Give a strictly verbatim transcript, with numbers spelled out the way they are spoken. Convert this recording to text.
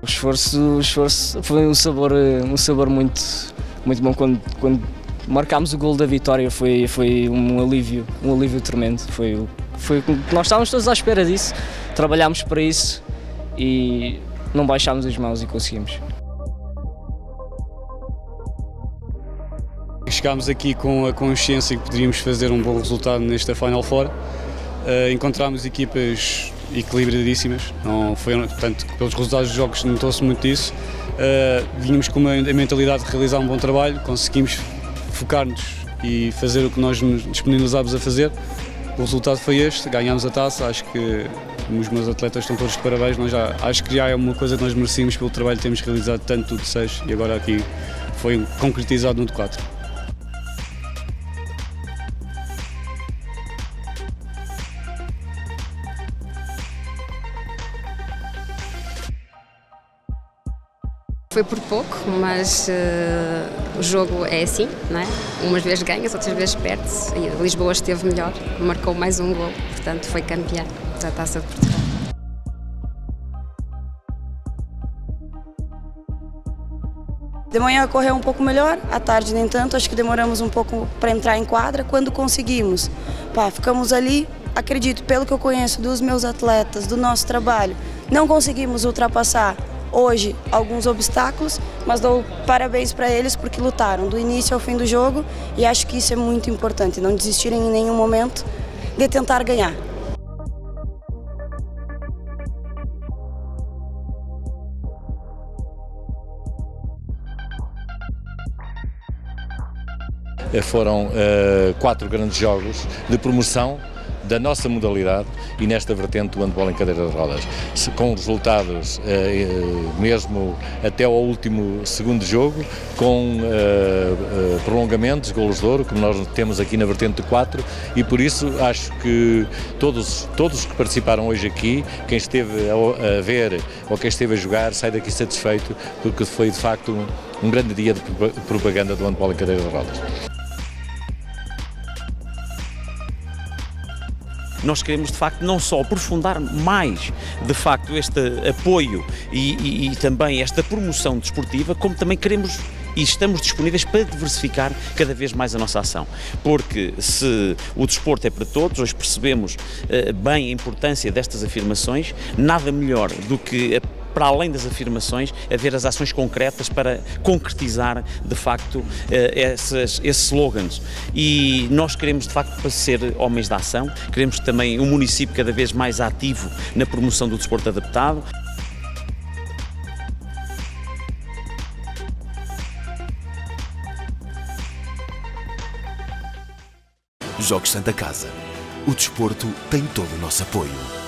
O esforço, o esforço foi um sabor, um sabor muito, muito bom quando, quando marcámos o golo da vitória, foi, foi um alívio, um alívio tremendo. Foi, foi, nós estávamos todos à espera disso, trabalhámos para isso e não baixámos as mãos e conseguimos. Chegámos aqui com a consciência que poderíamos fazer um bom resultado nesta Final Four. Uh, encontramos equipas equilibradíssimas, não foi, portanto, pelos resultados dos jogos notou-se muito disso. Uh, vínhamos com uma, a mentalidade de realizar um bom trabalho, conseguimos focar-nos e fazer o que nós nos disponibilizámos a fazer. O resultado foi este, ganhámos a taça, acho que os meus atletas estão todos de parabéns, nós já, acho que já é uma coisa que nós merecíamos pelo trabalho que temos realizado tanto no de seis e agora aqui foi concretizado no de quatro. Foi por pouco, mas uh, o jogo é assim, não é? Umas vezes ganhas, outras vezes perdes. E Lisboa esteve melhor, marcou mais um gol, portanto foi campeã da Taça de Portugal. De manhã correu um pouco melhor, à tarde nem tanto, acho que demoramos um pouco para entrar em quadra. Quando conseguimos, pá, ficamos ali, acredito, pelo que eu conheço dos meus atletas, do nosso trabalho, não conseguimos ultrapassar hoje alguns obstáculos, mas dou parabéns para eles porque lutaram do início ao fim do jogo e acho que isso é muito importante, não desistirem em nenhum momento de tentar ganhar. Foram uh, quatro grandes jogos de promoção da nossa modalidade e nesta vertente do handball em cadeira de rodas, com resultados eh, mesmo até ao último segundo jogo, com eh, eh, prolongamentos, golos de ouro, como nós temos aqui na vertente de quatro, e por isso acho que todos, todos que participaram hoje aqui, quem esteve a, a ver ou quem esteve a jogar, sai daqui satisfeito, porque foi de facto um, um grande dia de propaganda do handball em cadeira de rodas. Nós queremos, de facto, não só aprofundar mais, de facto, este apoio e, e, e também esta promoção desportiva, como também queremos e estamos disponíveis para diversificar cada vez mais a nossa ação. Porque se o desporto é para todos, hoje percebemos uh, bem a importância destas afirmações, nada melhor do que a para além das afirmações, haver as ações concretas para concretizar, de facto, esses, esses slogans. E nós queremos, de facto, ser homens da ação, queremos também um município cada vez mais ativo na promoção do desporto adaptado. Jogos Santa Casa. O desporto tem todo o nosso apoio.